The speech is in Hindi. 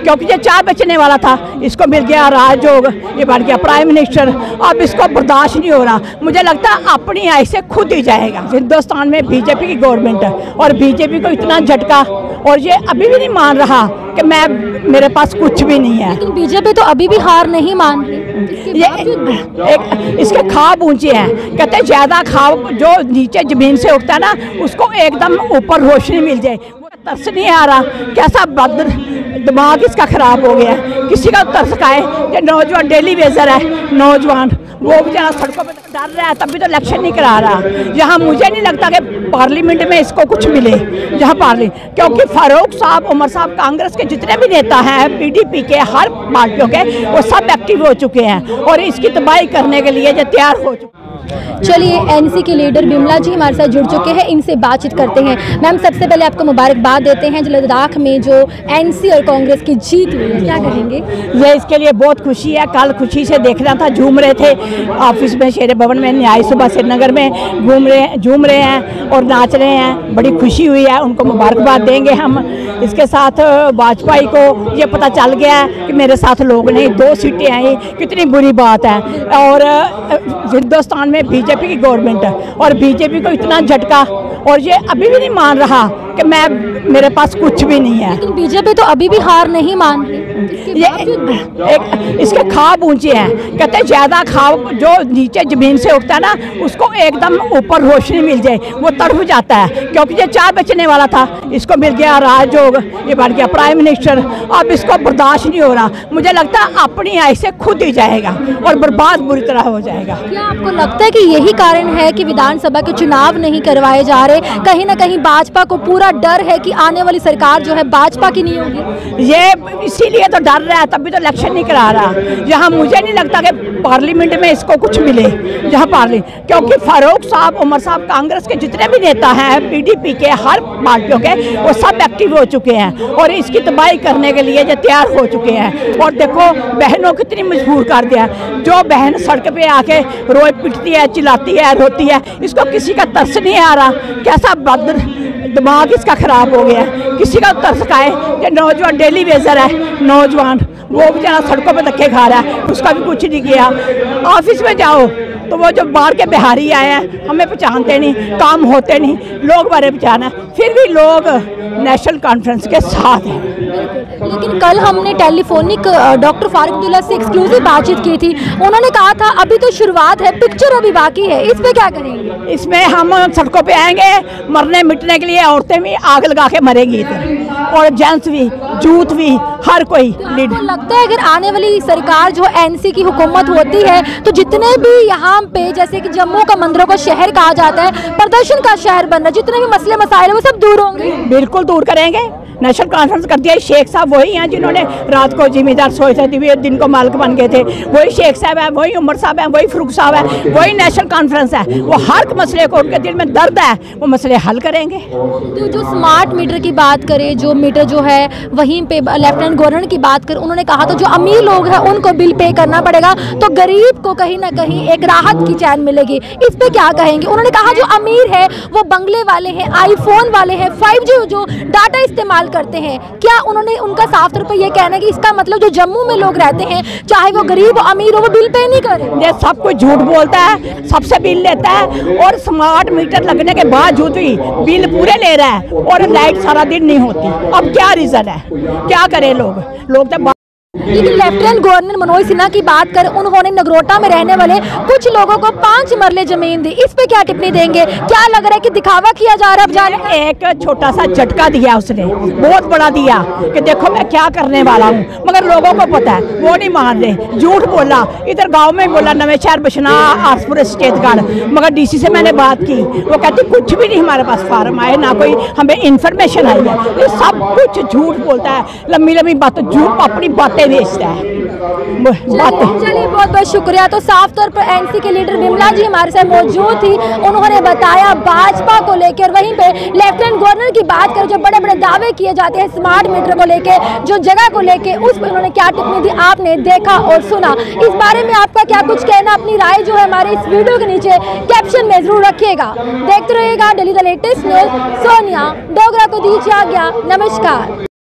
क्योंकि ये 4 बचने वाला था, इसको मिल गया राजयोग, ये बन गया प्राइम मिनिस्टर। अब इसको बर्दाश्त नहीं हो रहा। मुझे लगता है अपनी आई से खुद ही जाएगा। हिंदुस्तान में बीजेपी की गवर्नमेंट है और बीजेपी को इतना झटका, और ये अभी भी नहीं मान रहा कि मेरे पास कुछ भी नहीं है। लेकिन बीजेपी तो अभी भी हार नहीं मान रही। ये इसके ख्वाब ऊंचे हैं। कहते हैं ज़्यादा ख्वाब जो नीचे ज़मीन से उठता है ना, उसको एकदम ऊपर रोशनी मिल जाए। तरस नहीं आ रहा, कैसा बदर दिमाग इसका खराब हो गया है। किसी का तरस खाए कि नौजवान डेली वेजर है, नौजवान वो बेचारा सड़कों पे डर रहा है, तभी तो इलेक्शन नहीं करा रहा। यहाँ मुझे नहीं लगता कि पार्लियामेंट में इसको कुछ मिले, यहाँ क्योंकि फारूक साहब, उमर साहब, कांग्रेस के जितने भी नेता हैं, पीडीपी के, हर पार्टियों के, वो सब एक्टिव हो चुके हैं और इसकी तबाही करने के लिए जो तैयार हो चुके हैं। चलिए, एनसी के लीडर बिमला जी हमारे साथ जुड़ चुके हैं, इनसे बातचीत करते हैं। मैम, सबसे पहले आपको मुबारकबाद देते हैं जो लद्दाख में जो एनसी और कांग्रेस की जीत हुई है, क्या कहेंगे? ये इसके लिए बहुत खुशी है। कल खुशी से देखना था, झूम रहे थे ऑफिस में, शेर भवन में, न्याय सुबह श्रीनगर में झूम रहे हैं और नाच रहे हैं। बड़ी खुशी हुई है, उनको मुबारकबाद देंगे हम। इसके साथ वाजपेयी को ये पता चल गया है कि मेरे साथ लोग नहीं, 2 सीटें आई, कितनी बुरी बात है। और हिंदुस्तान में बीजेपी की गवर्नमेंट है और बीजेपी को इतना झटका, और ये अभी भी नहीं मान रहा कि मेरे पास कुछ भी नहीं है। लेकिन बीजेपी तो अभी भी हार नहीं मान रही। ये इसके ख्वाब ऊंचे हैं। कहते हैं ज़्यादा ख्वाब जो नीचे ज़मीन से उठता है ना, उसको एकदम ऊपर रोशनी मिल जाए, वो तड़प जाता है। क्योंकि ये 4 बचने वाला था, इसको मिल गया राजयोग, ये बन गया प्राइम मिनिस्टर। अब इसको बर्दाश्त नहीं हो रहा। मुझे लगता है अपनी आई से खुद ही जाएगा और बर्बाद बुरी तरह हो जाएगा। क्या आपको लगता है कि यही कारण है कि विधानसभा के चुनाव नहीं करवाए जा रहे? कहीं ना कहीं भाजपा को पूरा डर है कि आने वाली सरकार जो है भाजपा की नहीं होगी। ये इसीलिए तो डर रहा है, तभी तो इलेक्शन नहीं करा रहा। यहाँ मुझे नहीं लगता कि पार्लियामेंट में इसको कुछ मिले, यहाँ क्योंकि फारूक साहब, उमर साहब, कांग्रेस के जितने भी नेता हैं, पीडीपी के, हर पार्टियों के, वो सब एक्टिव हो चुके हैं और इसकी तबाही करने के लिए जो तैयार हो चुके हैं। और देखो बहनों कितनी मजबूर कर दिया। जो बहन सड़क पे आके रोए पिटती है, चिल्लाती है, रोती है, इसको किसी का तरस नहीं आ रहा। कैसा बदर दिमाग इसका खराब हो गया है। किसी का तरस खाए कि नौजवान डेली वेजर है, नौजवान वो बेचारा सड़कों पे धक्के खा रहा है, उसका भी कुछ नहीं किया। ऑफिस में जाओ तो वो जो बाहर के बिहारी आए हैं, हमें पहचानते नहीं, काम होते नहीं, लोग बारे पहचाना, फिर भी लोग नेशनल कॉन्फ्रेंस के साथ हैं। लेकिन कल हमने टेलीफोनिक डॉक्टर फारूक अब्दुल्ला से एक्सक्लूसिव बातचीत की थी। उन्होंने कहा था अभी तो शुरुआत है, पिक्चर अभी बाकी है। इस पे क्या करेंगे? इसमें हम सड़कों पे आएंगे, मरने मिटने के लिए। औरतें भी आग लगा के मरेंगी इधर, और जेंट्स भी, जूथ भी, हर कोई। आपको लगता है अगर आने वाली सरकार जो एनसी की हुकूमत होती है तो जितने भी यहाँ पे, जैसे कि जम्मू का मंदिरों का शहर कहा जाता है, प्रदर्शन का शहर बन रहा है, जितने भी मसले मसाइल है वो सब दूर होंगे? बिल्कुल दूर करेंगे। नेशनल कॉन्फ्रेंस कर दिया। शेख साहब वही हैं जिन्होंने रात को जिम्मेदार सोए थे, दिन को मालिक बन गए थे। वही शेख साहब है, वही उमर साहब है, वही फारूक साहब है, वही नेशनल कॉन्फ्रेंस है। वो हर मसले को, उनके दिल में दर्द है, वो मसले हल करेंगे। तो जो स्मार्ट मीटर की बात करें, जो मीटर जो है वहीं पे लेफ्टिनेंट गवर्नर की बात करें, उन्होंने कहा था जो अमीर लोग हैं उनको बिल पे करना पड़ेगा, तो गरीब को कहीं ना कहीं एक राहत की चैन मिलेगी। इस पे क्या कहेंगे? उन्होंने कहा जो अमीर है वो बंगले वाले हैं, आईफोन वाले हैं, 5G जो डाटा इस्तेमाल करते हैं। क्या उन्होंने उनका साफ तौर पर यह कहना है कि इसका मतलब जो जम्मू में लोग रहते हैं, चाहे वो गरीब हो अमीर हो, वो बिल पे नहीं करे? ये सब कुछ झूठ बोलता है, सबसे बिल लेता है, और स्मार्ट मीटर लगने के बावजूद भी बिल पूरे ले रहा है और लाइट सारा दिन नहीं होती। अब क्या रीजन है? क्या करें लोग तो। लेकिन लेफ्टिनेंट गवर्नर मनोज सिन्हा की बात करें, उन्होंने नगरोटा में रहने वाले कुछ लोगों को 5 मरले जमीन दी। इस पे क्या टिप्पणी देंगे? क्या लग रहा है कि दिखावा किया जा रहा है? एक छोटा सा झटका दिया उसने, बहुत बड़ा दिया कि देखो मैं क्या करने वाला हूँ, मगर लोगों को पता है, वो नहीं मान रहे। झूठ बोला, इधर गांव में बोला, नवे शहर, बशना, आसपुर, स्टेटगढ़, मगर डीसी से मैंने बात की, वो कहती कुछ भी नहीं हमारे पास फार्म आए, ना कोई हमें इन्फॉर्मेशन आई है। ये सब कुछ झूठ बोलता है, लंबी लंबी बात, झूठ अपनी बातें बेचता है। चलिए बहुत बहुत शुक्रिया। तो साफ तौर पर एनसी के लीडर बिमला जी हमारे साथ मौजूद थी, उन्होंने बताया भाजपा को लेकर। वहीं पे लेफ्टिनेंट गवर्नर की बात करें, जो बड़े बड़े दावे किए जाते हैं स्मार्ट मीटर को लेके, जो जगह को लेके, उस पर उन्होंने क्या टिप्पणी दी आपने देखा और सुना। इस बारे में आपका क्या कुछ कहना, अपनी राय जो है हमारे इस वीडियो के नीचे कैप्शन में जरूर रखिएगा। देखते रहिएगा daily the latest news. Sonia Dogra को दीजिए आज्ञा, नमस्कार।